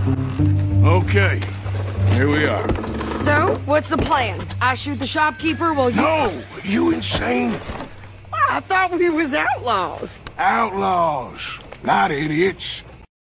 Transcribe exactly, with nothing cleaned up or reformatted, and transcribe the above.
Okay, here we are. So, what's the plan? I shoot the shopkeeper while you... No! You insane? I thought we was outlaws. Outlaws, not idiots.